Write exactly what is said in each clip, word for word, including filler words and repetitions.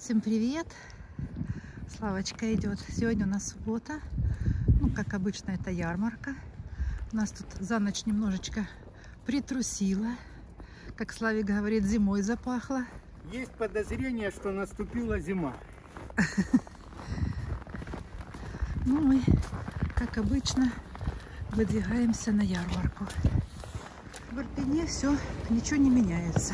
Всем привет! Славочка идет. Сегодня у нас суббота. Ну, как обычно, это ярмарка. У нас тут за ночь немножечко притрусило. Как Славик говорит, зимой запахло. Есть подозрение, что наступила зима. Ну, мы, как обычно, выдвигаемся на ярмарку. В Ирпене все, ничего не меняется.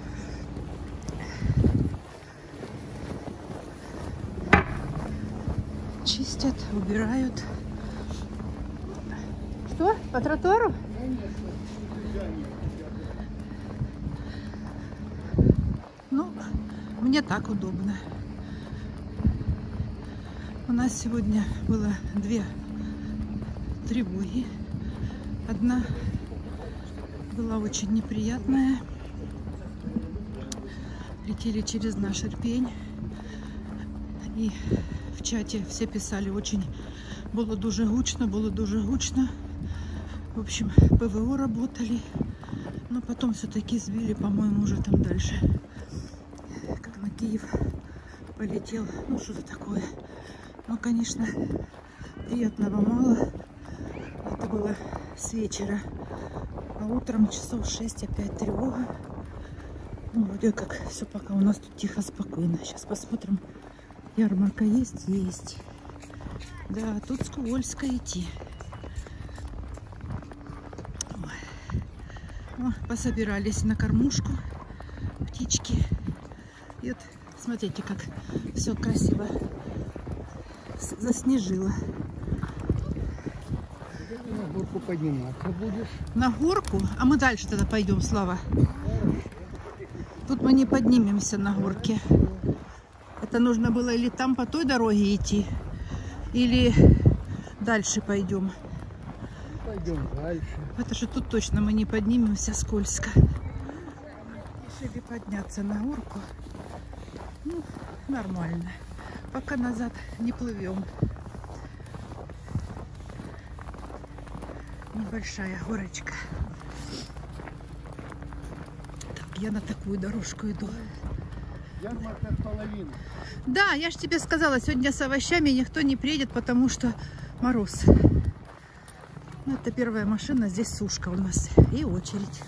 Чистят, убирают. Что? По тротуару? Ну, мне так удобно. У нас сегодня было две тревоги. Одна была очень неприятная. Летели через наш Ирпень. И в чате все писали, очень было дуже гучно, было дуже гучно. В общем, ПВО работали. Но потом все-таки сбили, по-моему, уже там дальше. Как на Киев полетел. Ну, что-то такое. Ну, конечно, приятного мало. Это было с вечера. А утром часов шесть опять тревога. Ну, вроде как все пока у нас тут тихо, спокойно. Сейчас посмотрим. Ярмарка есть? Есть. Да, тут скользко идти. О, пособирались на кормушку птички. И вот, смотрите, как все красиво заснежило. На горку подниматься будешь? На горку? А мы дальше тогда пойдем, Слава. Тут мы не поднимемся на горке. Это нужно было или там по той дороге идти, или дальше пойдем. Пойдем дальше. Это же тут точно мы не поднимемся, скользко. Решили подняться на горку. Ну, нормально. Пока назад не плывем. Небольшая горочка. Так, я на такую дорожку иду. Ярмарка с половиной. Да, я же тебе сказала, сегодня с овощами никто не приедет, потому что мороз. Ну, это первая машина, здесь сушка у нас и очередь.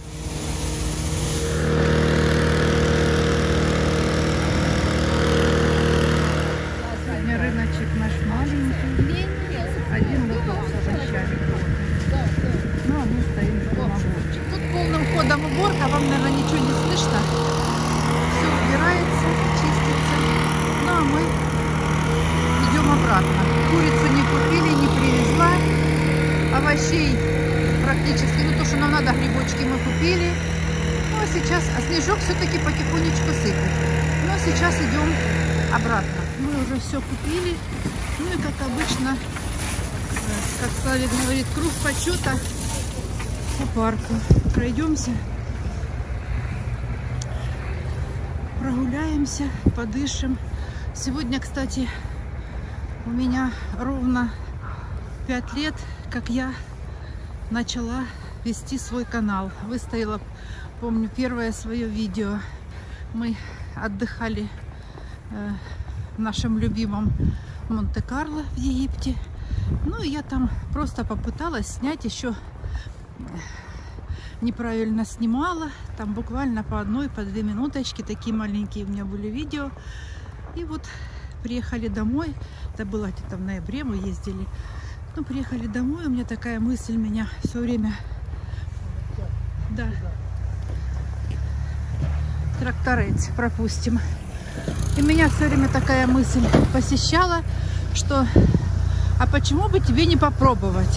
Сегодня рыночек наш маленький. Один лоток с овощами. Ну, а мы стоим в домоводчик. Тут полным ходом уборка, вам, наверное, ничего не слышно. Все убирается, чистится. Ну, а мы идем обратно. Курицу не купили, не привезла. Овощей практически, ну, то, что нам надо, грибочки мы купили. Ну, а сейчас, а снежок все-таки потихонечку сыпет. Но сейчас идем обратно. Мы уже все купили. Ну, и как обычно, как Славик говорит, круг почета по парку. Пройдемся. Прогуляемся, подышим. Сегодня, кстати, у меня ровно пять лет, как я начала вести свой канал. Выставила, помню, первое свое видео. Мы отдыхали э, в нашем любимом Монте-Карло в Египте. Ну, и я там просто попыталась снять еще... Неправильно снимала, там буквально по одной, по две минуточки, такие маленькие у меня были видео. И вот приехали домой, это было где-то в ноябре, мы ездили. Ну, приехали домой, у меня такая мысль меня все время, да, тракторец пропустим. И меня все время такая мысль посещала, что, а почему бы тебе не попробовать?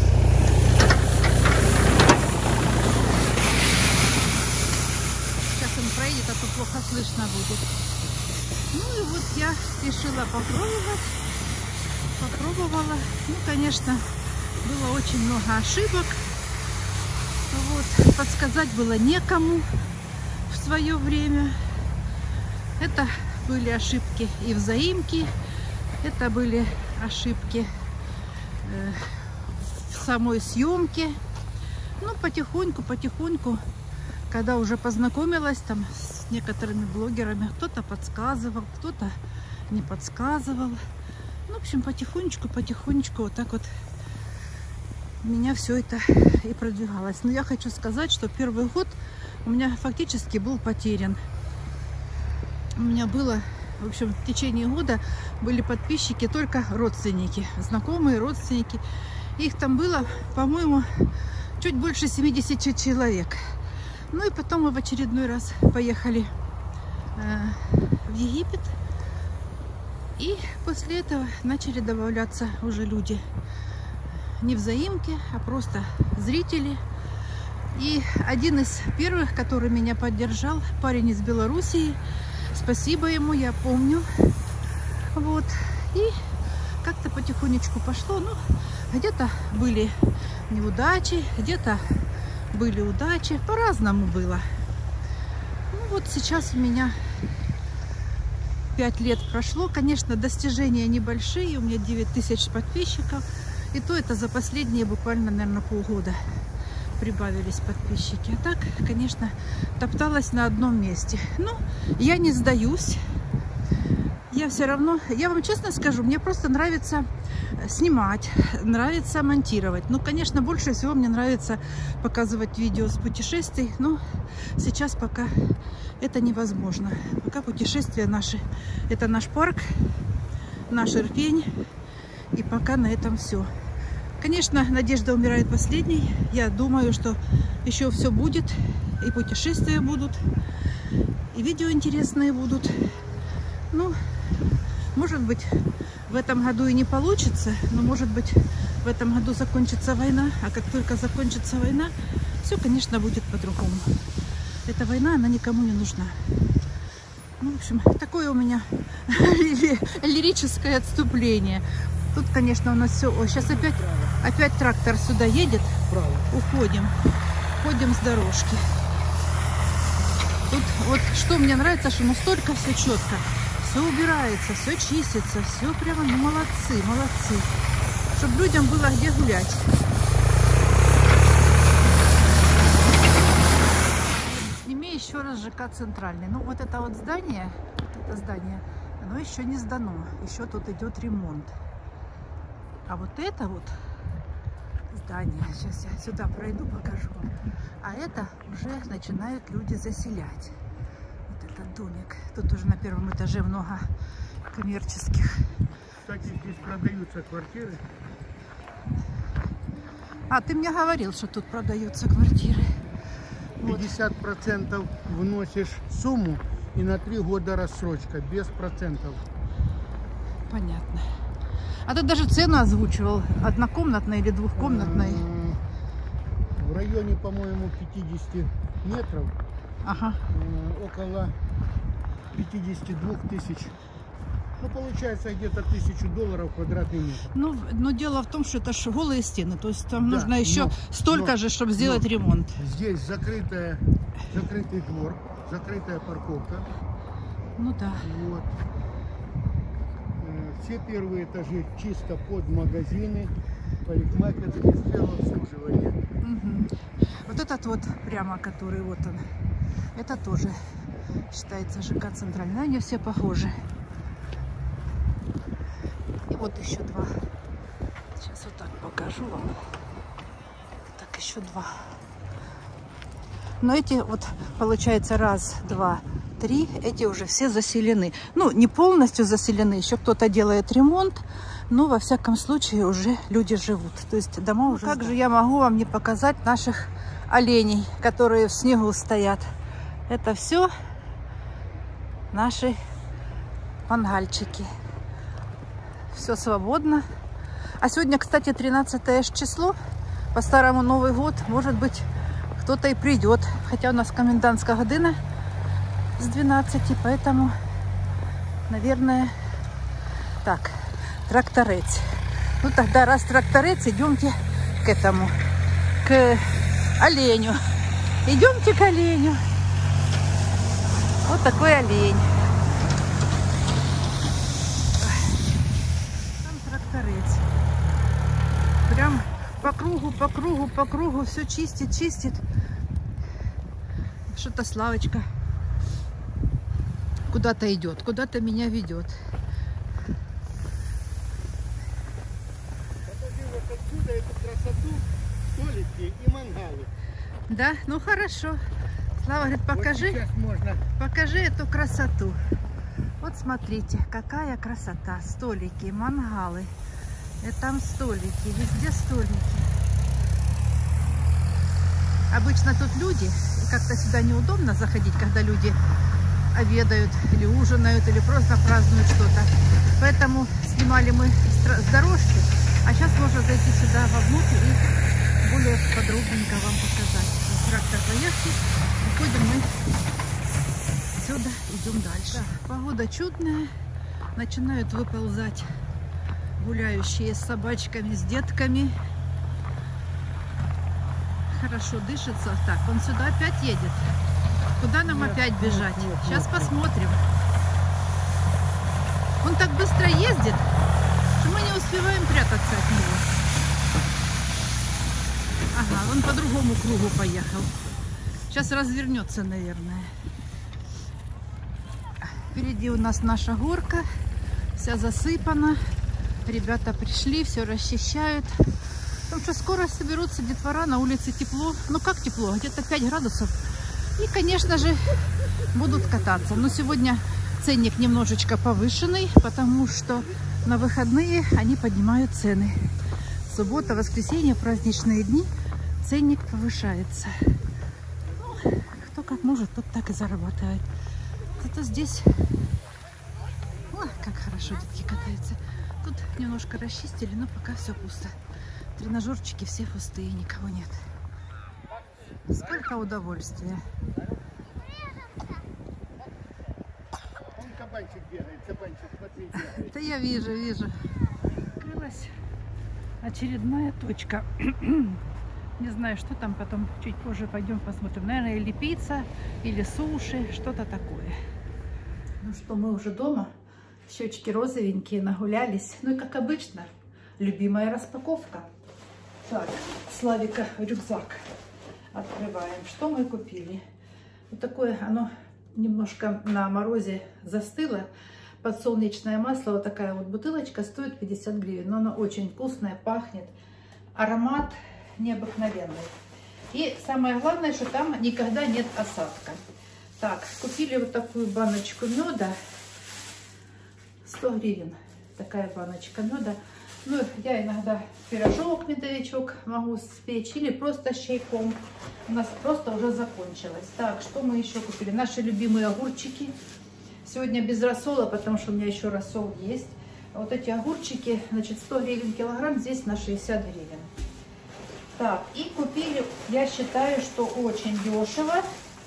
Проедет, а то плохо слышно будет. Ну и вот я решила попробовать. Попробовала. Ну, конечно, было очень много ошибок. Вот. Подсказать было некому в свое время. Это были ошибки и в заимке. Это были ошибки э, в самой съемке. Ну, потихоньку, потихоньку, когда уже познакомилась там с некоторыми блогерами. Кто-то подсказывал, кто-то не подсказывал. Ну, в общем, потихонечку, потихонечку вот так вот меня все это и продвигалось. Но я хочу сказать, что первый год у меня фактически был потерян. У меня было, в общем, в течение года были подписчики только родственники, знакомые родственники. Их там было, по-моему, чуть больше семидесяти человек. Ну и потом мы в очередной раз поехали э, в Египет. И после этого начали добавляться уже люди. Не взаимки, а просто зрители. И один из первых, который меня поддержал, парень из Белоруссии. Спасибо ему, я помню. Вот. И как-то потихонечку пошло. Ну, где-то были неудачи, где-то были удачи. По-разному было. Ну, вот сейчас у меня пять лет прошло. Конечно, достижения небольшие. У меня девять тысяч подписчиков. И то это за последние буквально, наверное, полгода прибавились подписчики. А так, конечно, топталась на одном месте. Но я не сдаюсь. Я все равно, я вам честно скажу, мне просто нравится снимать, нравится монтировать. Ну, конечно, больше всего мне нравится показывать видео с путешествий. Но сейчас пока это невозможно. Пока путешествия наши, это наш парк, наш Ирпень. И пока на этом все. Конечно, надежда умирает последней. Я думаю, что еще все будет. И путешествия будут. И видео интересные будут. Ну, может быть, в этом году и не получится. Но, может быть, в этом году закончится война. А как только закончится война, все, конечно, будет по-другому. Эта война, она никому не нужна. Ну, в общем, такое у меня лирическое отступление. Тут, конечно, у нас все... О, сейчас опять, опять трактор сюда едет. Право. Уходим. Уходим с дорожки. Тут вот что мне нравится, что настолько все четко. Все убирается, все чистится. Все прямо, ну, молодцы, молодцы. Чтобы людям было где гулять. Снимем еще раз ЖК Центральный. Ну, вот это вот здание, вот это здание, оно еще не сдано. Еще тут идет ремонт. А вот это вот здание, сейчас я сюда пройду, покажу вам. А это уже начинают люди заселять. Вот этот домик. Тут уже на первом этаже много коммерческих. Кстати, здесь продаются квартиры. А, ты мне говорил, что тут продаются квартиры. пятьдесят процентов вносишь сумму и на три года рассрочка, без процентов. Понятно. А ты даже цену озвучивал, однокомнатной или двухкомнатной? В районе, по-моему, пятидесяти метров, Ага. около пятидесяти двух тысяч. Ну, получается, где-то тысячу долларов квадратный метр. Ну, но дело в том, что это ж голые стены, то есть там Да, нужно еще но, столько но, же, чтобы сделать но ремонт. Здесь закрытая, закрытый двор, закрытая парковка. Ну да. Вот. Все первые этажи чисто под магазины, парикмахерские, сферу обслуживания. Угу. Вот этот вот прямо, который вот он, это тоже считается ЖК Центральный. Они все похожи. И вот еще два. Сейчас вот так покажу вам. Так, еще два. Но эти вот, получается, раз, два, три, эти уже все заселены. Ну, не полностью заселены, еще кто-то делает ремонт, но во всяком случае уже люди живут. То есть дома уже... Как же я могу вам не показать наших оленей, которые в снегу стоят? Это все наши мангальчики. Все свободно. А сегодня, кстати, тринадцатое число, по-старому Новый год, может быть, кто-то и придет. Хотя у нас комендантская година с двенадцати, поэтому, наверное, так, тракторець. Ну тогда, раз тракторець, идемте к этому, к оленю. Идемте к оленю. Вот такой олень. Там тракторець. Прям по кругу, по кругу, по кругу все чистит, чистит. Что-то Славочка куда-то идет, куда-то меня ведет. Покажи вот отсюда эту красоту, столики и мангалы. Да, ну хорошо. Слава говорит, покажи, Вот сейчас можно. покажи эту красоту. Вот смотрите, какая красота. Столики, мангалы. И там столики, везде столики. Обычно тут люди, и как-то сюда неудобно заходить, когда люди обедают или ужинают, или просто празднуют что-то. Поэтому снимали мы с дорожки, а сейчас можно зайти сюда вовнутрь и более подробненько вам показать. Трактор поехал, выходим мы отсюда, идем дальше. Погода чудная, начинают выползать гуляющие с собачками, с детками. Хорошо дышится. Так, он сюда опять едет. Куда нам Нет, опять бежать? нет, нет, Сейчас нет. посмотрим. Он так быстро ездит, что мы не успеваем прятаться от него. Ага, он по другому кругу поехал. Сейчас развернется, наверное. Впереди у нас наша горка. Вся засыпана. Ребята пришли, все расчищают. Потому что скоро соберутся детвора, на улице тепло. Ну как тепло? Где-то пять градусов. И, конечно же, будут кататься. Но сегодня ценник немножечко повышенный, потому что на выходные они поднимают цены. Суббота, воскресенье, праздничные дни ценник повышается. Ну, кто как может, тот так и зарабатывает. Зато здесь... Ой, как хорошо детки катаются. Тут немножко расчистили, но пока все пусто. Тренажерчики все пустые, никого нет. Сколько удовольствия. Он кабанчик бегает, кабанчик, смотри, бегает. Это я вижу, вижу. Открылась очередная точка. Не знаю, что там, потом чуть позже пойдем посмотрим. Наверное, или пицца, или суши, что-то такое. Ну что, мы уже дома. Щечки розовенькие, нагулялись. Ну и как обычно, любимая распаковка. Так, Славика рюкзак открываем. Что мы купили? Вот такое, оно немножко на морозе застыло. Подсолнечное масло, вот такая вот бутылочка, стоит пятьдесят гривен. Но оно очень вкусное, пахнет. Аромат необыкновенный. И самое главное, что там никогда нет осадка. Так, купили вот такую баночку меда. сто гривен. Такая баночка меда. Ну, я иногда пирожок, медовичок могу спечь или просто с чайком. У нас просто уже закончилось. Так, что мы еще купили? Наши любимые огурчики. Сегодня без рассола, потому что у меня еще рассол есть. Вот эти огурчики, значит, сто гривен килограмм, здесь на шестьдесят гривен. Так, и купили, я считаю, что очень дешево.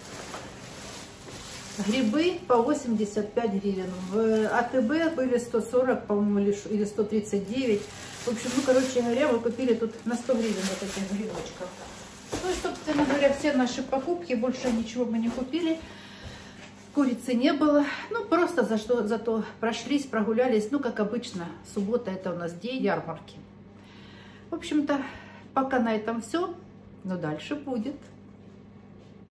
Грибы по восемьдесят пять гривен. В АТБ были сто сорок, по-моему, или сто тридцать девять. В общем, ну, короче говоря, мы купили тут на сто гривен вот этих грибочков. Ну и, собственно говоря, все наши покупки. Больше ничего мы не купили. Курицы не было. Ну, просто за что, зато прошлись, прогулялись. Ну, как обычно, суббота это у нас день ярмарки. В общем-то, пока на этом все. Но дальше будет.